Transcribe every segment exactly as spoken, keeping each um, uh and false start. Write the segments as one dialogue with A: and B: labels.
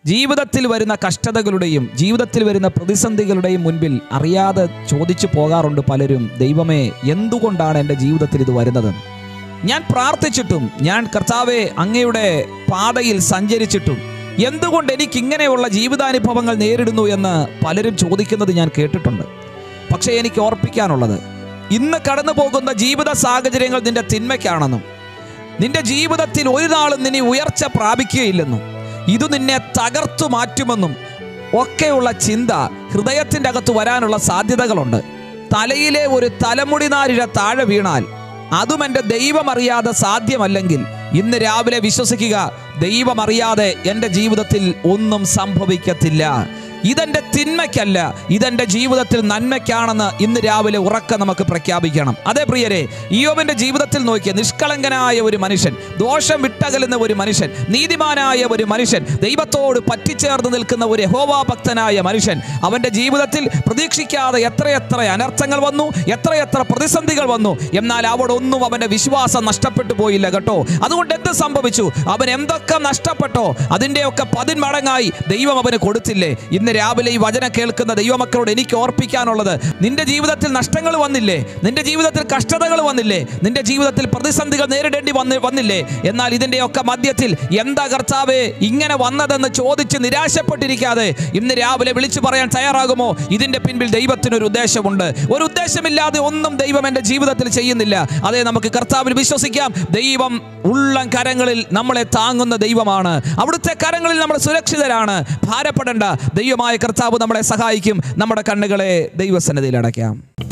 A: ജീവിതത്തിൽ വരുന്ന കഷ്ടതകളുടെയും ജീവിതത്തിൽ വരുന്ന പ്രതിസന്ധികളുടെയും മുൻപിൽ അറിയാതെ ചോദിച്ചു പോകാറുണ്ട് പലരും, ദൈവമേ എന്തുകൊണ്ടാണ് എൻ്റെ ജീവിതത്തിൽ ഇത് വരുന്നതെന്ന്. ഞാൻ പ്രാർത്ഥിച്ചിട്ടും, ഞാൻ കർത്താവേ അങ്ങയുടെ പാതയിൽ സഞ്ചരിച്ചിട്ടും എന്തുകൊണ്ട് എനിക്കിങ്ങനെയുള്ള ജീവിതാനുഭവങ്ങൾ നേരിടുന്നു എന്ന് പലരും ചോദിക്കുന്നത് ഞാൻ കേട്ടിട്ടുണ്ട്. പക്ഷേ എനിക്ക് ഓർപ്പിക്കാനുള്ളത്, ഇന്ന് കടന്നു പോകുന്ന ജീവിത സാഹചര്യങ്ങൾ നിന്റെ തിന്മയ്ക്കാണെന്നും നിന്റെ ജീവിതത്തിൽ ഒരു നാളും നിന്നെ ഉയർച്ച പ്രാപിക്കുകയില്ലെന്നും ഇത് നിന്നെ തകർത്തു മാറ്റുമെന്നും ഒക്കെയുള്ള ചിന്ത ഹൃദയത്തിൻ്റെ അകത്ത് വരാനുള്ള സാധ്യതകളുണ്ട്. തലയിലെ ഒരു തലമുടി നാരിഴ താഴെ വീണാൽ അതും എൻ്റെ ദൈവമറിയാതെ സാധ്യമല്ലെങ്കിൽ ഇന്ന് രാവിലെ വിശ്വസിക്കുക, ദൈവമറിയാതെ എൻ്റെ ജീവിതത്തിൽ ഒന്നും സംഭവിക്കത്തില്ല. ഇതെൻ്റെ തിന്മയ്ക്കല്ല, ഇതെൻ്റെ ജീവിതത്തിൽ നന്മയ്ക്കാണെന്ന് ഇന്ന് രാവിലെ ഉറക്കെ നമുക്ക് പ്രഖ്യാപിക്കണം. അതേ പ്രിയരെ, ഇയ്യോബിൻ്റെ ജീവിതത്തിൽ നോക്കിയ നിഷ്കളങ്കനായ ഒരു മനുഷ്യൻ, ദോഷം വിട്ടകലുന്ന ഒരു മനുഷ്യൻ, നീതിമാനായ ഒരു മനുഷ്യൻ, ദൈവത്തോട് പറ്റിച്ചേർന്ന് നിൽക്കുന്ന ഒരു യഹോവാ ഭക്തനായ മനുഷ്യൻ, അവൻ്റെ ജീവിതത്തിൽ പ്രതീക്ഷിക്കാതെ എത്രയെത്ര അനർത്ഥങ്ങൾ വന്നു, എത്രയെത്ര പ്രതിസന്ധികൾ വന്നു. എന്നാൽ അവിടെ ഒന്നും അവൻ്റെ വിശ്വാസം നഷ്ടപ്പെട്ടു പോയില്ല കേട്ടോ. അതുകൊണ്ട് എന്ത് സംഭവിച്ചു? അവൻ എന്തൊക്കെ നഷ്ടപ്പെട്ടോ അതിൻ്റെയൊക്കെ പതിന്മടങ്ങായി ദൈവം അവന് കൊടുത്തില്ലേ? ഇന്ന് രാവിലെ ഈ വചനം കേൾക്കുന്ന ദൈവമക്കളോട് എനിക്ക് ഓർപ്പിക്കാനുള്ളത്, നിന്റെ ജീവിതത്തിൽ നഷ്ടങ്ങൾ വന്നില്ലേ? നിന്റെ ജീവിതത്തിൽ കഷ്ടതകൾ വന്നില്ലേ? നിന്റെ ജീവിതത്തിൽ പ്രതിസന്ധികൾ നേരിടേണ്ടി വന്ന് വന്നില്ലേ? എന്നാൽ ഇതിൻ്റെയൊക്കെ മധ്യത്തിൽ എന്താ കർത്താവേ ഇങ്ങനെ വന്നതെന്ന് ചോദിച്ച് നിരാശപ്പെട്ടിരിക്കാതെ ഇന്ന് രാവിലെ വിളിച്ചു പറയാൻ തയ്യാറാകുമോ? ഇതിൻ്റെ പിൻപിൽ ദൈവത്തിനൊരു ഉദ്ദേശമുണ്ട്. ഒരു ഉദ്ദേശമില്ലാതെ ഒന്നും ദൈവം എൻ്റെ ജീവിതത്തിൽ ചെയ്യുന്നില്ല. അതേ, നമുക്ക് കർത്താവിൽ വിശ്വസിക്കാം. ദൈവം ഉള്ളം കരങ്ങളിൽ നമ്മളെ താങ്ങുന്ന ദൈവമാണ്. അവിടുത്തെ കരങ്ങളിൽ നമ്മൾ സുരക്ഷിതരാണ്. ഭാരപ്പെടേണ്ട, ദൈവമായ കർത്താവ് നമ്മളെ സഹായിക്കും. നമ്മുടെ കണ്ണുകളെ ദൈവസന്നിധിയിൽ അടയ്ക്കാം.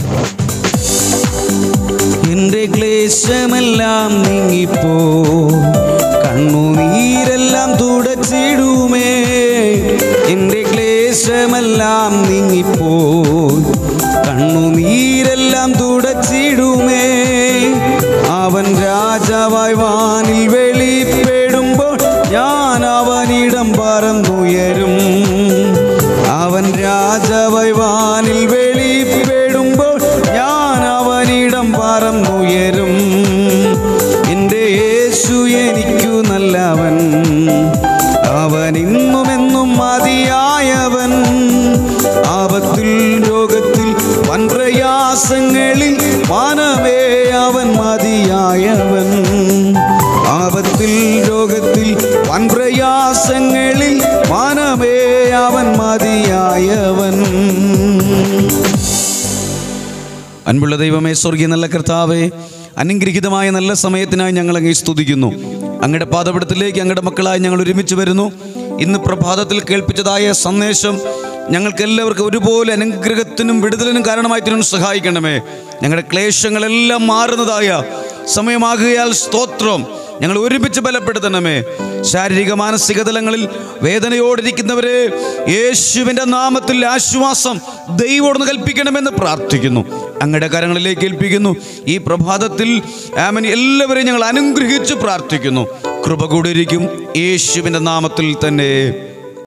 B: എന്റെ ക്ലേശമെല്ലാം നീങ്ങിപ്പോ, കണ്ണുനീരെല്ലാം തുടച്ചിടുമേ. എന്റെ ക്ലേശമെല്ലാം നീങ്ങിപ്പോ, കണ്ണുനീരെല്ലാം തുടച്ചിടുമേ. അവൻ രാജാവായി വാനിൽ വെളിപ്പെടുമ്പോൾ ഞാൻ അവനിടം പറന്നുയരും. അവൻ രാജാവായി വാനിൽ വെളിപ്പെടുമ്പോൾ ഞാൻ അവനിടം പറന്നുയരും. എൻ്റെ യേശു എനിക്കു നല്ലവൻ, അവൻ ഇന്നുമെന്നും മതിയായവൻ. ആപത്തിൽ രോഗത്തിൽ വൻ പ്രയാസങ്ങളിൽ മാനവേ അവൻ മതിയായവൻ. ആപത്തിൽ രോഗത്തിൽ വൻ പ്രയാസങ്ങളിൽ മാനവേ അവൻ മതിയായവൻ. അൻപുള്ള ദൈവമേ, സ്വർഗീയ നല്ല കർത്താവേ, അനുഗ്രഹീതമായ നല്ല സമയത്തിനായി ഞങ്ങൾ അങ്ങേ സ്തുതിക്കുന്നു. അങ്ങയുടെ പാദപീഠത്തിലേക്ക് അങ്ങയുടെ മക്കളായി ഞങ്ങൾ ഒരുമിച്ച് വരുന്നു. ഇന്ന് പ്രഭാതത്തിൽ കേൾപ്പിച്ചതായ സന്ദേശം ഞങ്ങൾക്ക് എല്ലാവർക്കും ഒരുപോലെ അനുഗ്രഹത്തിനും വിടുതലിനും കാരണമായി തീരാൻ സഹായിക്കണമേ. ഞങ്ങളുടെ ക്ലേശങ്ങളെല്ലാം മാറുന്നതായ സമയമാകുകയാൽ സ്തോത്രം. ഞങ്ങൾ ഒരുമിച്ച് ബലപ്പെടുത്തണമേ. ശാരീരിക മാനസിക തലങ്ങളിൽ വേദനയോടിരിക്കുന്നവരെ യേശുവിൻ്റെ നാമത്തിൽ ആശ്വാസം ദൈവത്തോട് കൽപ്പിക്കണമെന്ന് പ്രാർത്ഥിക്കുന്നു. അങ്ങയുടെ കരങ്ങളിലേക്ക് ഏൽപ്പിക്കുന്നു. ഈ പ്രഭാതത്തിൽ ആമേൻ എല്ലാവരെയും ഞങ്ങൾ അനുഗ്രഹിച്ച് പ്രാർത്ഥിക്കുന്നു. കൃപ കൂടിയിരിക്കും യേശുവിൻ്റെ നാമത്തിൽ തന്നെ.